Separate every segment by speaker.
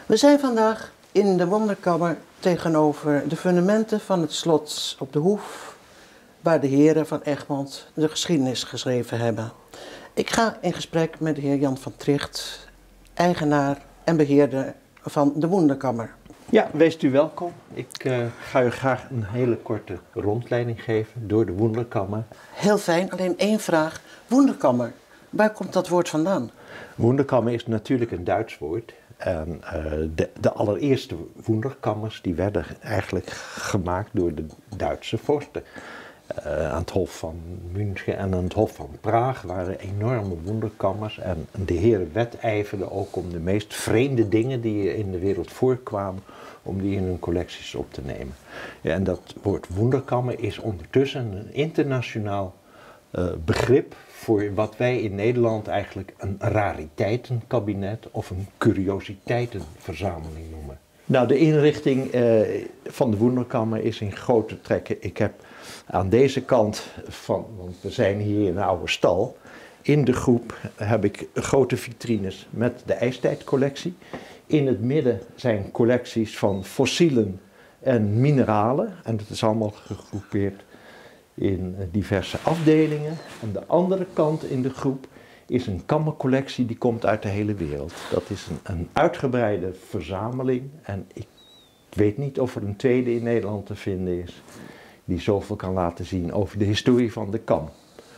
Speaker 1: We zijn vandaag in de Wonderkammer tegenover de fundamenten van het slot op de Hoef, waar de heren van Egmond de geschiedenis geschreven hebben. Ik ga in gesprek met de heer Jan van Tricht, eigenaar en beheerder van de Wonderkammer.
Speaker 2: Ja, wees u welkom. Ik ga u graag een hele korte rondleiding geven door de Wonderkammer.
Speaker 1: Heel fijn, alleen één vraag. Wonderkammer, waar komt dat woord vandaan?
Speaker 2: Wonderkammer is natuurlijk een Duits woord. En de allereerste wonderkammers die werden eigenlijk gemaakt door de Duitse vorsten. Aan het Hof van München en aan het Hof van Praag waren enorme wonderkammers. En de heren wedijverden ook om de meest vreemde dingen die in de wereld voorkwamen, om die in hun collecties op te nemen. Ja, en dat woord wonderkammer is ondertussen een internationaal begrip voor wat wij in Nederland eigenlijk een rariteitenkabinet of een curiositeitenverzameling noemen. Nou, de inrichting van de Wonderkammer is in grote trekken. Ik heb aan deze kant van, want we zijn hier in een oude stal, in de groep heb ik grote vitrines met de ijstijdcollectie. In het midden zijn collecties van fossielen en mineralen en dat is allemaal gegroepeerd in diverse afdelingen. En de andere kant in de groep is een kammercollectie die komt uit de hele wereld. Dat is een uitgebreide verzameling en ik weet niet of er een tweede in Nederland te vinden is die zoveel kan laten zien over de historie van de kam.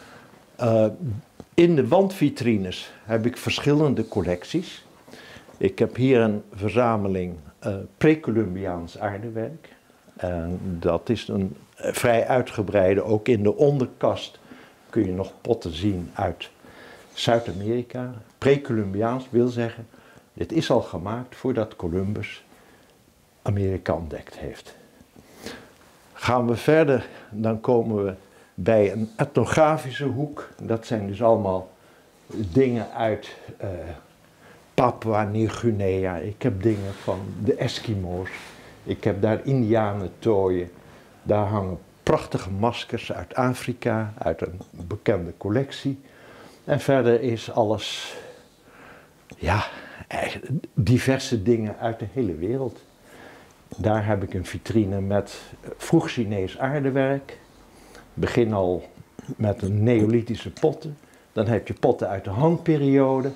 Speaker 2: In de wandvitrines heb ik verschillende collecties. Ik heb hier een verzameling pre-Columbiaans aardewerk. En dat is een vrij uitgebreide, ook in de onderkast kun je nog potten zien uit Zuid-Amerika. Pre-Columbiaans wil zeggen, dit is al gemaakt voordat Columbus Amerika ontdekt heeft. Gaan we verder, dan komen we bij een etnografische hoek. Dat zijn dus allemaal dingen uit Papua Nieuw-Guinea. Ik heb dingen van de Eskimo's. Ik heb daar indianentooien. Daar hangen prachtige maskers uit Afrika, uit een bekende collectie. En verder is alles, ja, diverse dingen uit de hele wereld. Daar heb ik een vitrine met vroeg Chinees aardewerk. Begin al met een neolithische potten. Dan heb je potten uit de Han-periode.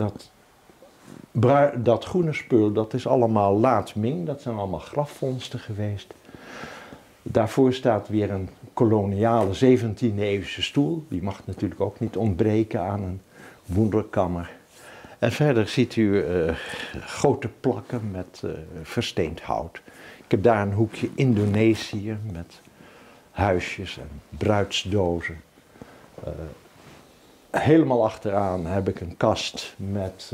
Speaker 2: Dat groene spul, dat is allemaal laat Ming. Dat zijn allemaal grafvondsten geweest. Daarvoor staat weer een koloniale 17e-eeuwse stoel. Die mag natuurlijk ook niet ontbreken aan een wonderkammer. En verder ziet u grote plakken met versteend hout. Ik heb daar een hoekje Indonesië met huisjes en bruidsdozen. Helemaal achteraan heb ik een kast met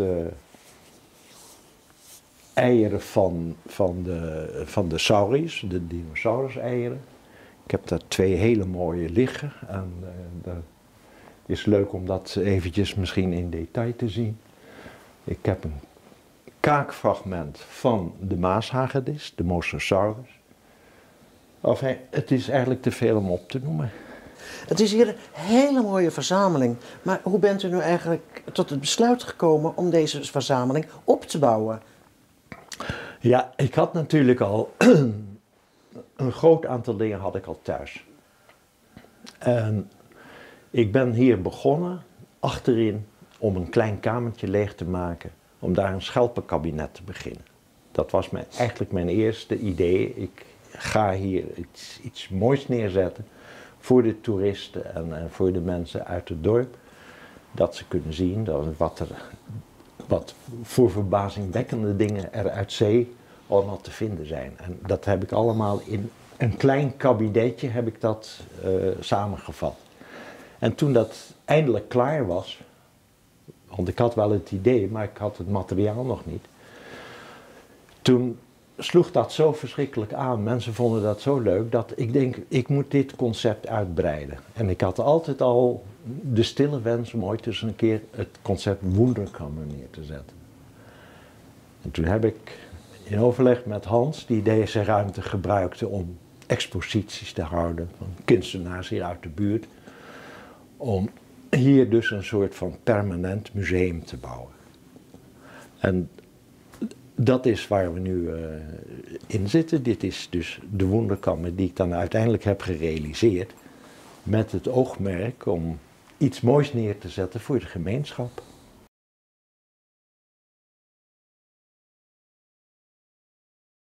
Speaker 2: eieren van de sauriërs, de dinosaurus-eieren. Ik heb daar 2 hele mooie liggen. En dat is leuk om dat eventjes misschien in detail te zien. Ik heb een kaakfragment van de maashagedis, de Mosasaurus. Het is eigenlijk te veel om op te noemen.
Speaker 1: Het is hier een hele mooie verzameling. Maar hoe bent u nu eigenlijk tot het besluit gekomen om deze verzameling op te bouwen?
Speaker 2: Ja, ik had natuurlijk al een groot aantal dingen had ik al thuis. En ik ben hier begonnen achterin om een klein kamertje leeg te maken, om daar een schelpenkabinet te beginnen. Dat was eigenlijk mijn eerste idee. Ik ga hier iets moois neerzetten voor de toeristen en voor de mensen uit het dorp. Dat ze kunnen zien wat voor verbazingwekkende dingen er uit zee allemaal te vinden zijn. En dat heb ik allemaal in een klein kabinetje heb ik dat samengevat. En toen dat eindelijk klaar was, want ik had wel het idee, maar ik had het materiaal nog niet. Toen sloeg dat zo verschrikkelijk aan. Mensen vonden dat zo leuk dat ik denk, ik moet dit concept uitbreiden. En ik had altijd al de stille wens om ooit eens een keer het concept Wonderkammer neer te zetten. En toen heb ik in overleg met Hans, die deze ruimte gebruikte om exposities te houden van kunstenaars hier uit de buurt, om hier dus een soort van permanent museum te bouwen. En dat is waar we nu in zitten. Dit is dus de wonderkamer die ik dan uiteindelijk heb gerealiseerd. Met het oogmerk om iets moois neer te zetten voor de gemeenschap.